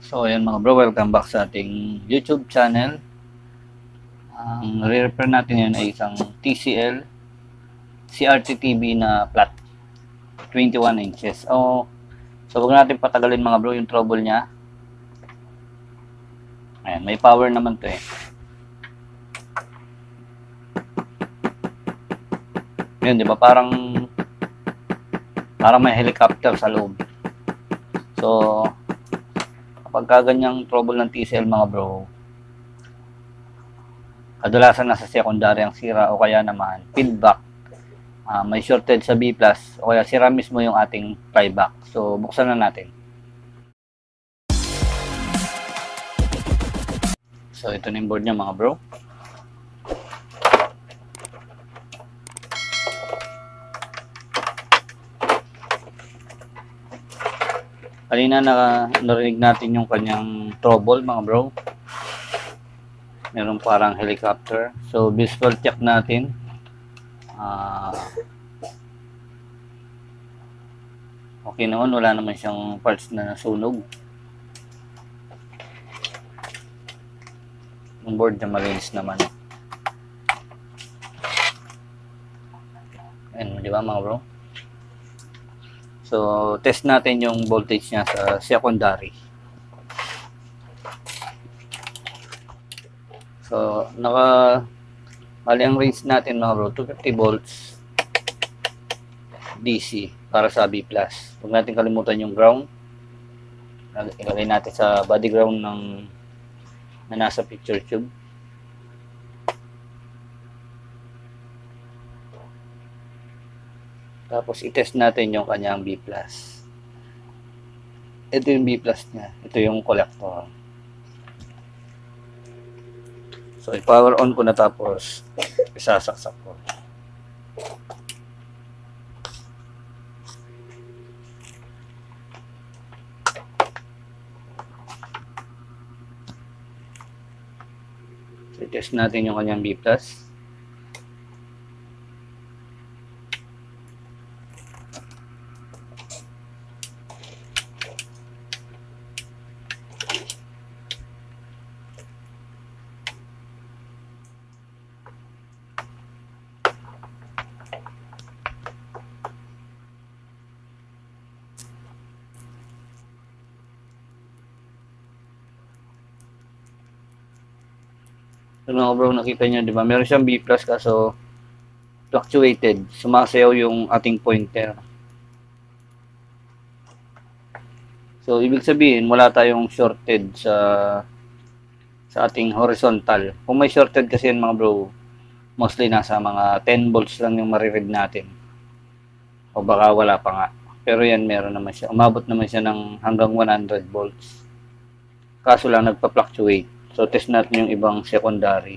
So ayan mga bro, welcome back sa ating YouTube channel. Ang re-repair natin yan ay isang TCL CRT TV na flat 21 inches. So huwag natin patagalin mga bro yung trouble niya. Ayan, may power naman to eh. Yun, di ba? Parang may helicopter sa loob. So kapag ganyang trouble ng TCL mga bro, kadalasan nasa secondary ang sira o kaya naman feedback. May shorted sa B+, o kaya sira mismo yung ating flyback. So buksan na natin. So ito na yung board niya mga bro. Kanina narinig natin yung kanyang trouble mga bro. Meron parang helicopter. So visual check natin. Okay naman, wala naman siyang parts na nasunog. Yung board niya malinis naman. Ayan, di ba mga bro? So, test natin yung voltage niya sa secondary. So, bali ang range natin mga bro, 250 volts DC para sa B+. Huwag natin kalimutan yung ground. Ilagay natin sa body ground na nasa picture tube. Tapos i-test natin yung kanyang B+. Ito yung B+ niya. Ito yung collector. So i-power on ko na tapos isasaksak ko. So i-test natin yung kanyang B+. So mga bro, nakita nyo, di ba? Meron siyang B+, kaso fluctuated. Sumasayaw yung ating pointer. So, ibig sabihin, wala tayong shorted sa ating horizontal. Kung may shorted kasi yan mga bro, mostly nasa mga 10 volts lang yung mariread natin. O baka wala pa nga. Pero yan, meron naman siya. Umabot naman siya ng hanggang 100 volts. Kaso lang, nagpa-fluctuate. So, test natin yung ibang secondary.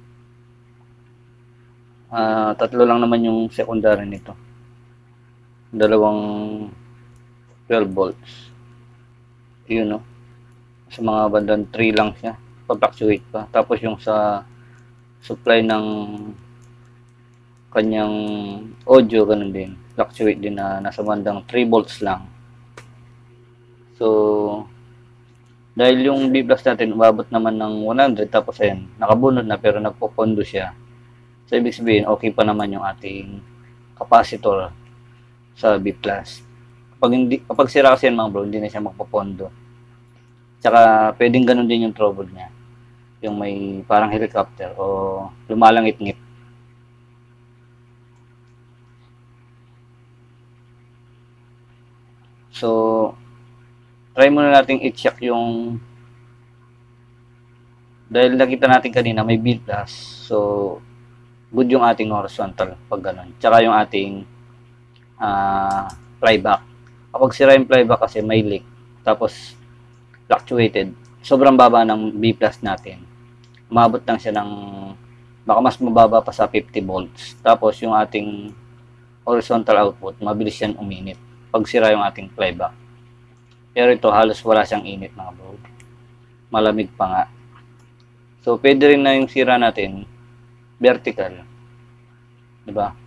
Tatlo lang naman yung secondary nito. Dalawang 12 volts. Yun, no? Sa mga bandang 3 lang siya. Pa-fluctuate pa. Tapos yung sa supply ng kanyang audio, ganun din. Fluctuate din na nasa bandang 3 volts lang. So, dahil yung B+ natin umabot naman ng 100, tapos ayan, nakabunod na pero nagpopondo siya. So, ibig sabihin, okay pa naman yung ating capacitor sa B+. Kapag sira kasi yan mga bro, hindi na siya magpopondo. Tsaka, pwedeng ganun din yung trouble niya. Yung may parang helicopter o lumalangit-ngit. So, try muna natin i-check yung, dahil nakita natin kanina may B+, so good yung ating horizontal pag ganun. Tsaka yung ating flyback. Kapag sira yung flyback kasi may leak, tapos fluctuated, sobrang baba ng B+ natin. Umabot lang siya ng, baka mas mababa pa sa 50 volts. Tapos yung ating horizontal output, mabilis yan uminit pag sira yung ating flyback. Pero ito, halos wala siyang init mga bro. Malamig pa nga. So, pwede rin na yung sira natin vertical. Diba?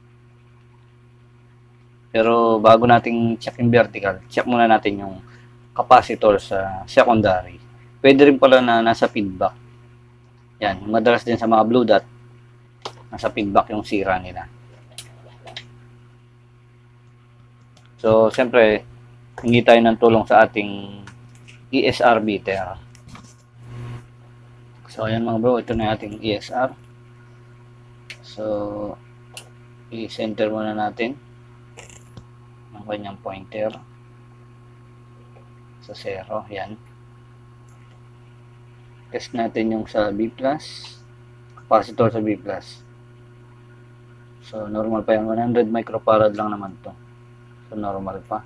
Pero bago nating check yung vertical, check muna natin yung capacitor sa secondary. Pwede rin pala na nasa feedback. Yan, madalas din sa mga blue dot, nasa feedback yung sira nila. So, siyempre, hingi tayo ng tulong sa ating ESR meter. So, ayan mga bro, ito na yung ating ESR. So, i-center muna natin ang kanyang pointer sa 0. Yan. Test natin yung sa B+, capacitor sa B+. So, normal pa yan. 100 microfarad lang naman to. So, normal pa.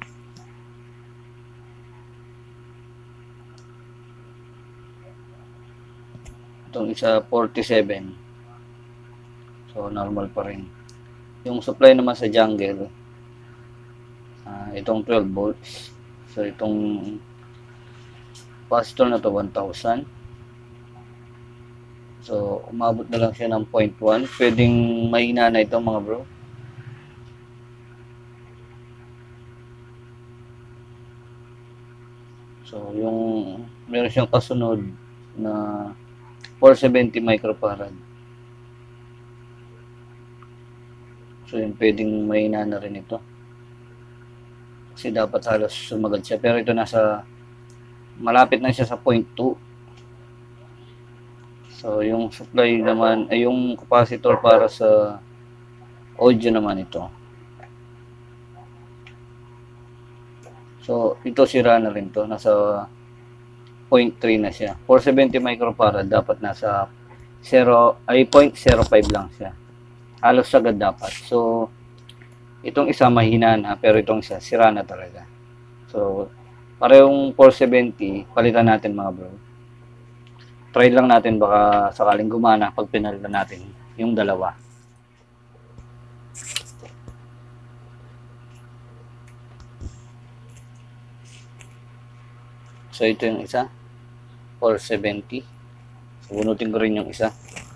Itong isa, 47. So, normal pa rin. Yung supply naman sa jungle, itong 12 volts. So, itong capacitor na to, 1,000. So, umabot na lang siya ng 0.1. Pwedeng mahina na ito mga bro. So, yung meron siyang kasunod na 470 microfarad. So, yung pwedeng mahina na rin ito. Kasi dapat halos sumagad siya. Pero ito nasa, malapit na siya sa 0.2. So, yung supply naman, ay yung capacitor para sa audio naman ito. So, ito sira na rin to. Nasa 0.3 na siya. 470 microfarad, dapat nasa 0.05 lang siya. Halos sagad dapat. So, itong isa mahina na, pero itong isa sira na talaga. So, parehong 470, palitan natin mga bro. Try lang natin, baka sakaling gumana pag pinalitan natin yung dalawa. So, ito yung isa, 470. So, bunutin ko rin yung isa.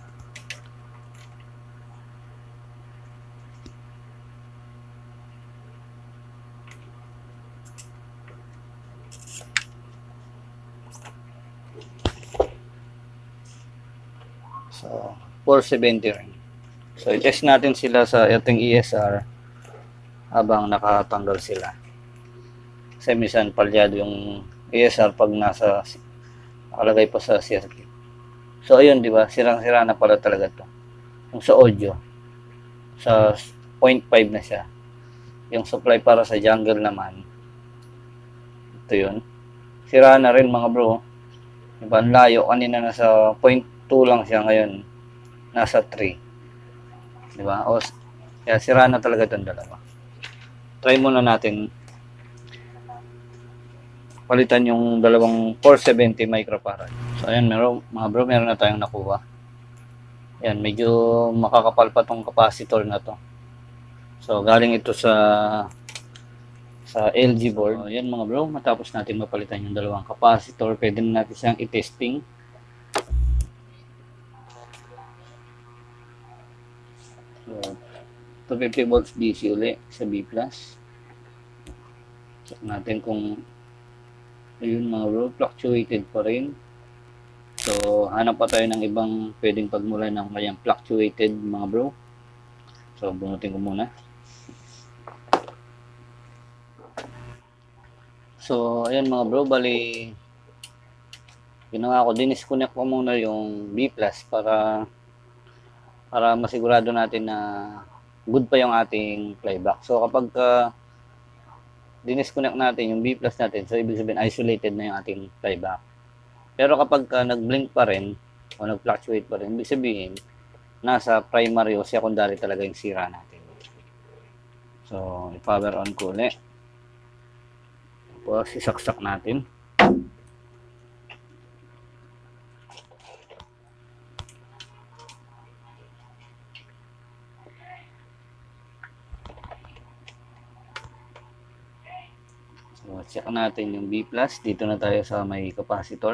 So, 470 rin. So, i-test natin sila sa ating ESR habang nakatanggal sila. Kasi minsan palyado yung ESR pag nakalagay pa sa circuit. So, ayun, di ba? Sirang-sira na pala talaga to. Yung sa audio, sa 0.5 na siya. Yung supply para sa jungle naman, ito yun. Sira na rin mga bro. Diba? Ang layo. Kanina nasa 0.2 lang siya, ngayon nasa 3. Diba? O, kaya sira na talaga itong dalawa. Try muna natin palitan yung dalawang 470 microfarad. So, ayan, mga bro, meron na tayong nakuha. Ayan, medyo makakapal pa tong capacitor na to. So, galing ito sa LG board. So, ayan mga bro, matapos natin mapalitan yung dalawang capacitor, pwede na natin siyang i-testing. So, 250 volts DC uli sa B+. Check natin kung ayun mga bro, fluctuated pa rin. So, hanap pa tayo ng ibang pwedeng pagmula ng kayang fluctuated mga bro. So, bunutin ko muna. So, ayun mga bro, bali ginawa ko, dinisconnect ko muna yung B+ para masigurado natin na good pa yung ating playback. So, kapag dinisconnect natin yung B+ natin, so ibig sabihin isolated na yung ating playback. Pero kapag nag-blink pa rin o nag-fluctuate pa rin, ibig sabihin nasa primary o secondary talaga yung sira natin. So, i-power on ko ulit. Tapos, isaksak natin. So, check natin yung B+. Dito na tayo sa may capacitor.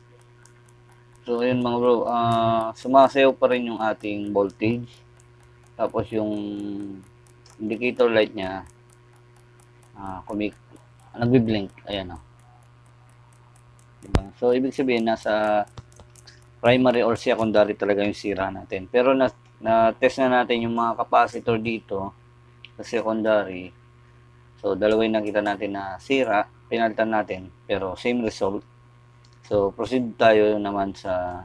So, ayun mga bro, sumasayaw pa rin yung ating voltage. Tapos yung indicator light niya, nagbi-blink. Ayan o. Diba? So, ibig sabihin, nasa primary or secondary talaga yung sira natin. Pero na-test na natin yung mga capacitor dito sa secondary. So, dalawa yung nakita natin na sira. Pinalitan natin. Pero same result. So, proceed tayo naman sa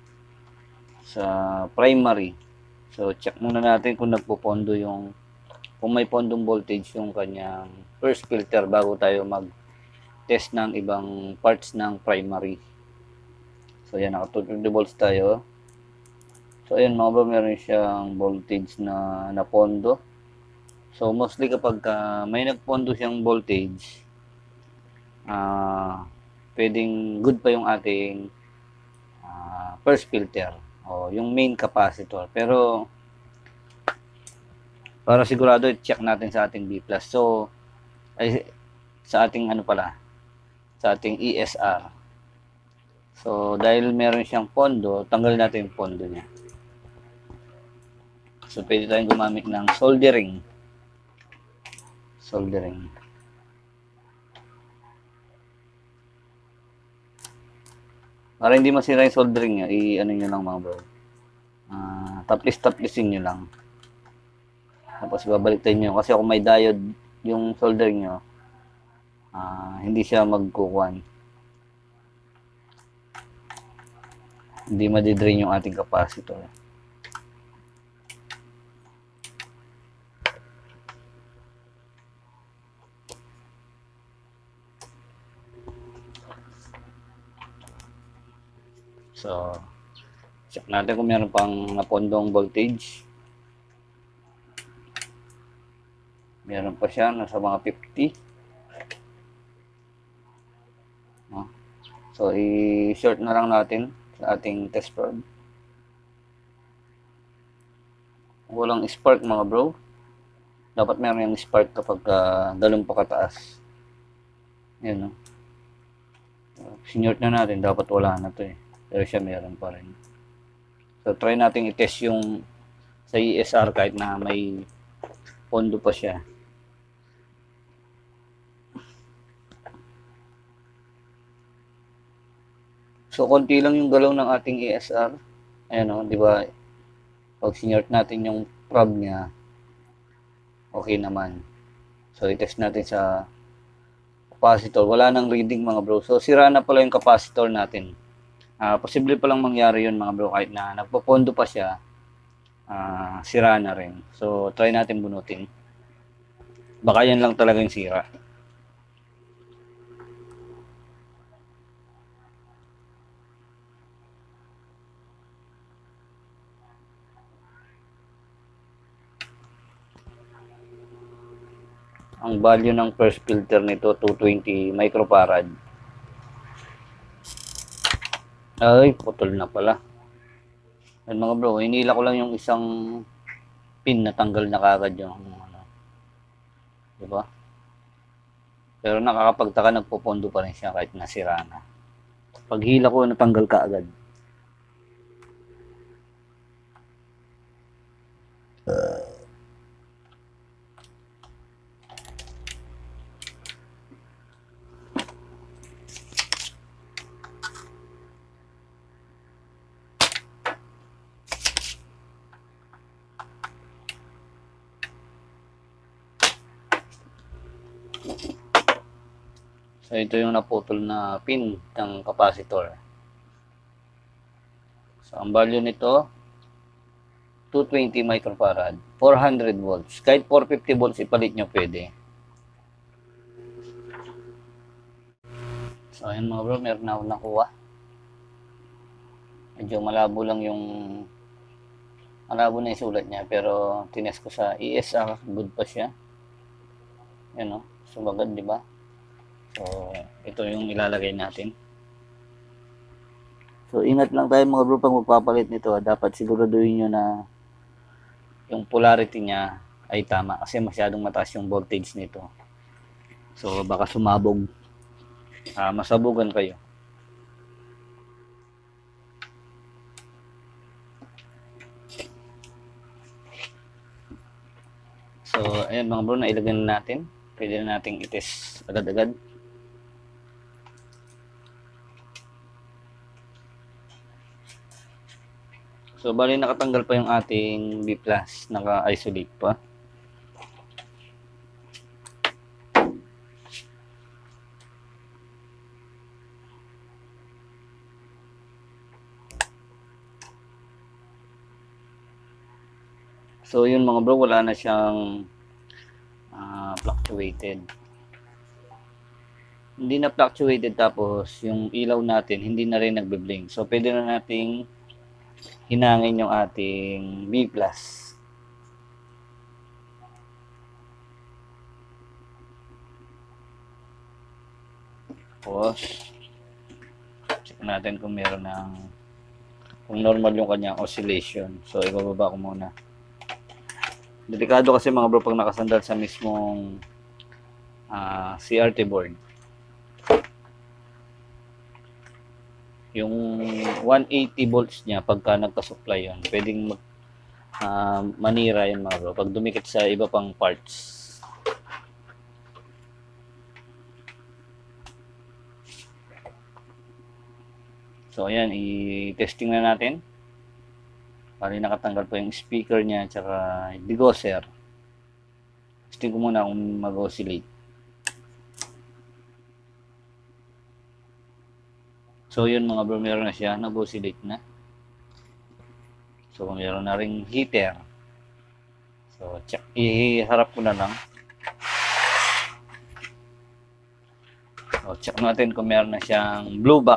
primary. So, check muna natin kung nagpo-pondo kung may pondong voltage yung kanyang first filter bago tayo mag-test ng ibang parts ng primary. So, yan, naka 220 volts tayo. So, ayan mga bro, meron siyang voltage na napondo. So, mostly kapag may nagpondo siyang voltage, pwedeng good pa yung ating first filter o yung main capacitor. Pero, para sigurado, check natin sa ating B+. So, sa ating sa ating ESR. So, dahil meron siyang pondo, tanggalin natin yung pondo niya. So, pwede tayong gumamit ng soldering. Para hindi masira yung soldering niya, i-ano nyo lang mga bro. Taplis-taplisin nyo lang. Tapos babaliktad nyo. Kasi kung may diode yung soldering nyo, hindi siya magkukuhan. Hindi madidrain yung ating capacitor. So, check natin kung meron pang napondong voltage. Meron pa siya, nasa mga 50. So, i-short na lang natin sa ating test probe. Walang spark mga bro. Dapat meron yung spark kapag galong pa kataas. Yan, no? Sinort na natin, dapat wala na to eh. Pero siya meron pa rin. So, try natin i-test yung sa ESR kahit na may pondo pa siya. So, konti lang yung galaw ng ating ESR. Ayan o, di ba? Pag sinort natin yung probe niya, okay naman. So, i-test natin sa capacitor. Wala nang reading mga bro. So, sira na pala yung capacitor natin. Posible palang mangyari yun mga bro. Kahit na nagpapondo pa siya, sira na rin. So, try natin bunutin. Baka yan lang talaga yung sira. Ang value ng first filter nito, 220 microfarad. Ay, putol na pala. Yan mga bro, hinila ko lang yung isang pin na tanggal na kagad yung diba? Pero nakakapagtaka, nagpupondo pa rin siya kahit nasira na. Pag hila ko, natanggal ka agad. So, ito yung naputol na pin ng capacitor. So, ang value nito, 220 microfarad, 400 volts. Kahit 450 volts ipalit nyo, pwede. So, ayan mga bro, meron na ako nakuha. Medyo malabo lang malabo na yung sulat niya, pero tinest ko sa ESR, good pa siya. Yan o, sumagad, di ba? So, ito yung ilalagay natin. So, ingat lang tayo mga bro pag magpapalit nito. Dapat siguraduhin nyo na yung polarity niya ay tama kasi masyadong mataas yung voltage nito. So, baka sumabog. Masabugan kayo. So, ayan mga bro, nailagay na natin. Pwede na nating i-test agad-agad. So, bali nakatanggal pa yung ating B+, naka-isolate pa. So, yun mga bro, wala na siyang fluctuated. Hindi na fluctuated, tapos yung ilaw natin hindi na rin nagbe-blink. So, pwede na nating hinangin yung ating B+. Tapos, check natin kung meron kung normal yung kanyang oscillation. So, ibababa ko muna. Delikado kasi mga bro pag nakasandal sa mismong CRT board. Yung 180 volts niya, pagka nagka-supply yun, pwedeng manira yun mga bro pag dumikit sa iba pang parts. So ayan, i-testing na natin. Bali nakatanggal po yung speaker niya tsaka degosser. Testing ko muna kung mag-oscillate. So yun mga bro, meron na siya, nag-oscillate na. So meron na ring heater. So check, iharap ko na lang. So check natin kung meron na siyang blowback.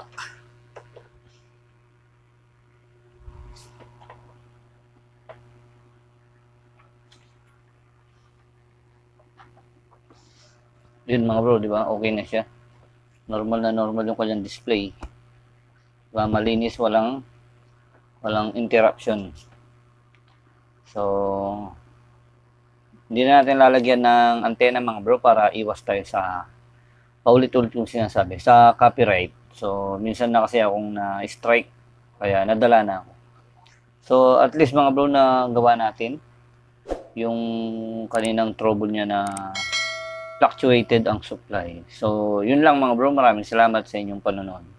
Yun mga bro, di ba? Okay na siya. Normal na normal yung kanyang display. Diba? Malinis, walang interruption. So, hindi na natin lalagyan ng antena mga bro para iwas tayo sa paulit-ulit yung sinasabi, sa copyright. So, minsan na kasi akong na-strike, kaya nadala na ako. So, at least mga bro, na gawa natin yung kaninang trouble niya na fluctuated ang supply. So, yun lang mga bro. Maraming salamat sa inyong panonood.